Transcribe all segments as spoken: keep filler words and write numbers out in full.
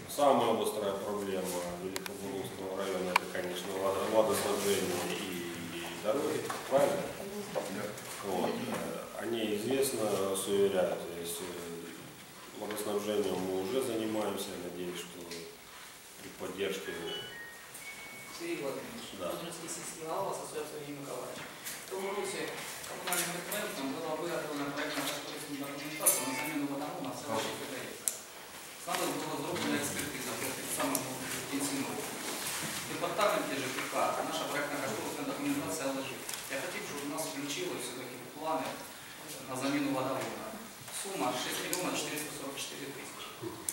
Самая острая проблема Великобугунского района — это, конечно, водоснабжение и дороги, правильно? Вот. Они известно суверят, то есть водоснабжением мы уже занимаемся, надеюсь, что при поддержке. Сергей Владимирович, да. Кузнецкий сельский голова, ассоциация Сергея Николаевича. В том году коммунальным документом была выработана проектно-кошторисная документация на замену водомона в селе Федоревка. Сразу была сделана экспертиза против самого интенсивного. В департаменте ЖКХ наша проектно-кошторисная документация лежит. Я хочу, чтобы у нас включилось все-таки планы на замену водовода. Сумма шесть миллионов четыреста сорок четыре тысячи.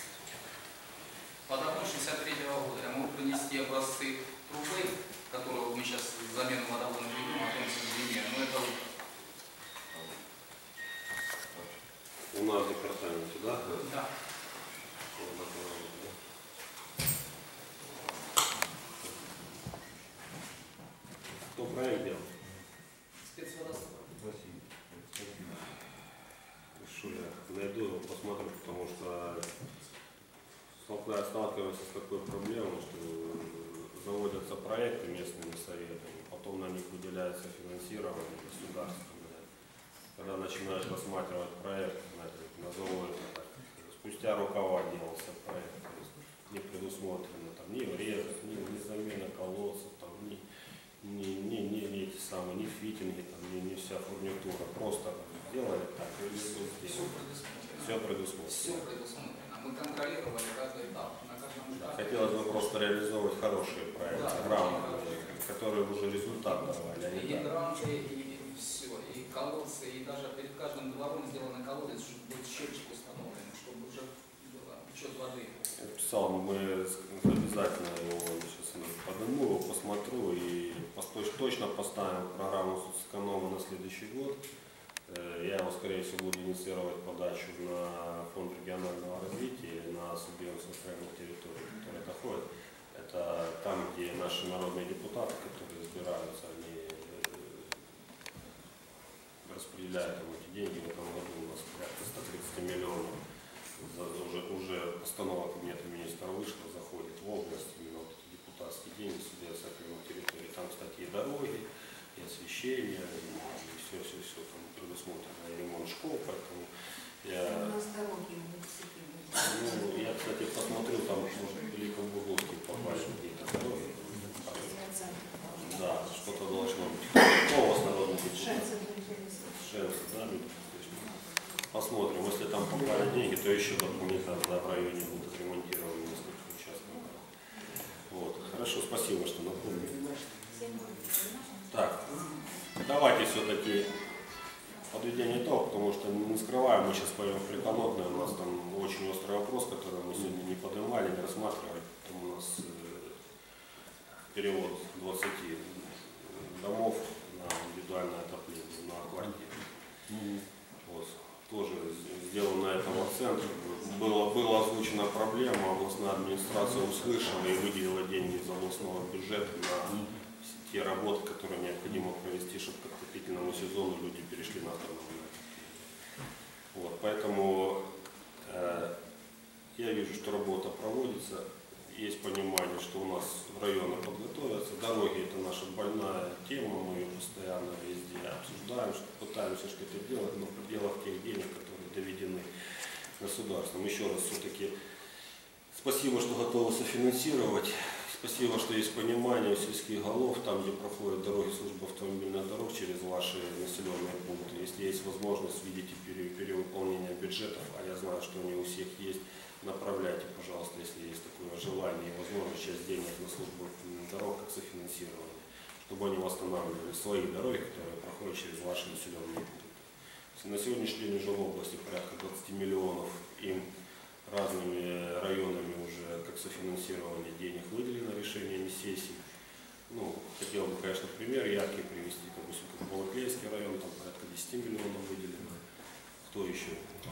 Водовод шестьдесят третьего года. Я могу принести образцы трубы, которую мы сейчас замену водовода ведем, о том, длине. Но это у нас в департаменте, да? Да. Кто проект делал? Спецводострой. Хорошо, я найду его, посмотрю, потому что сталкиваемся с такой проблемой, что заводятся проекты местными советами, потом на них выделяется финансирование государственное. Когда начинаешь рассматривать проект, знаете, на заводе, спустя рукава делался проект, то есть не предусмотрено там ни врезов, ни, ни замена колодцев, там, ни, ни, ни, ни, ни эти самые, ни фитинги, там, ни, ни вся фурнитура, просто сделали так, и все предусмотрено. Все предусмотрено. Все предусмотрено. Мы контролировали каждый этап. На каждом этапе. Хотелось бы просто реализовывать хорошие проекты, да, грамотные, которые уже результат давали. А и гранты, и все, и колодцы, и даже перед каждым двором сделаны колодец, чтобы был счетчик установлен, чтобы уже был учет воды. Я писал, мы обязательно его сейчас подниму, посмотрю и точно поставим программу соцэконома на следующий год. Я его, скорее всего, буду инициировать подачу на фонд регионального развития, на субвенцию окрестных территорий, которые доходят. Это там, где наши народные депутаты, которые избираются, они распределяют там эти деньги. В этом году у нас порядка ста тридцати миллионов. Уже, уже постанова Кабинета министра вышла, заходит в область, именно вот эти депутатские деньги, субвенция окрестных территорий. Там, кстати, и дороги, и освещение, и все-все-все там предусмотрено, и ремонт школ, поэтому я... У нас дороги Ну, я, кстати, посмотрю, там, может, Великобугунский попали какие-то дороги. Да, что-то должно быть. Кто у вас народный депутат? Шенцы, да? Посмотрим, если там попали деньги, то еще дополнительно в районе будут ремонтированы несколько участков. Вот. Хорошо, спасибо, что напомнили. Так, давайте все-таки подведение итога, потому что не скрываем, мы сейчас поем в Приколотное, у нас там очень острый вопрос, который мы сегодня не поднимали, не рассматривали. Там у нас э, перевод двадцати домов на индивидуальное отопление, на квартиры. Mm-hmm. Вот. Тоже сделан на этом акцент. Было, была озвучена проблема, областная администрация услышала и выделила деньги из областного бюджета на те работы, которые необходимо провести, чтобы к отопительному сезону люди перешли на автономное. Вот, поэтому э, я вижу, что работа проводится, есть понимание, что у нас районы подготовятся, дороги — это наша больная тема, мы ее постоянно везде обсуждаем, что пытаемся что-то делать, но в пределах тех денег, которые доведены государством. Еще раз все-таки спасибо, что готовы софинансировать. Спасибо, что есть понимание у сельских голов, там, где проходят дороги службы автомобильных дорог через ваши населенные пункты. Если есть возможность, видите перевыполнение бюджетов, а я знаю, что они у всех есть, направляйте, пожалуйста, если есть такое желание и возможность, часть денег на службу дорог как софинансирование, чтобы они восстанавливали свои дороги, которые проходят через ваши населенные пункты. На сегодняшний день уже в области порядка двадцати миллионов им разными районами уже как софинансирование денег выделено решениями сессий. Ну, хотел бы, конечно, пример яркий привести, допустим, как Балаклейский район, там порядка десяти миллионов выделено. Кто еще?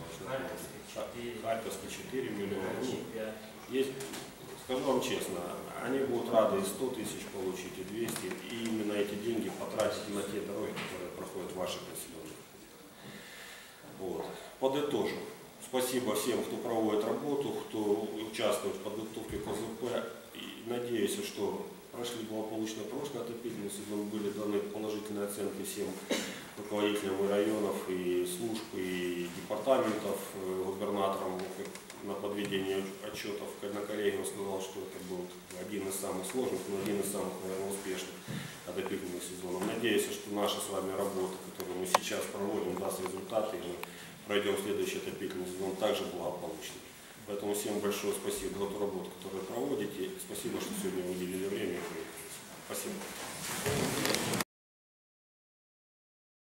Харьковский четыре миллиона. Ну, есть, скажу вам честно, они будут рады и сто тысяч получить, и двести, и именно эти деньги потратить на те дороги, которые проходят в ваших населенных. Вот. Подытожу. Спасибо всем, кто проводит работу, кто участвовать в подготовке к О З П. И надеюсь, что прошли благополучно прошлый отопительный сезон, были даны положительные оценки всем руководителям и районов, и служб, и департаментов, губернаторам на подведение отчетов. На коллегии он сказал, что это был один из самых сложных, но один из самых, наверное, успешных отопительных сезонов. Надеюсь, что наша с вами работа, которую мы сейчас проводим, даст результаты, и мы пройдем следующий отопительный сезон также благополучно. Поэтому всем большое спасибо за ту работу, которую проводите. Спасибо, что сегодня уделили время. Спасибо.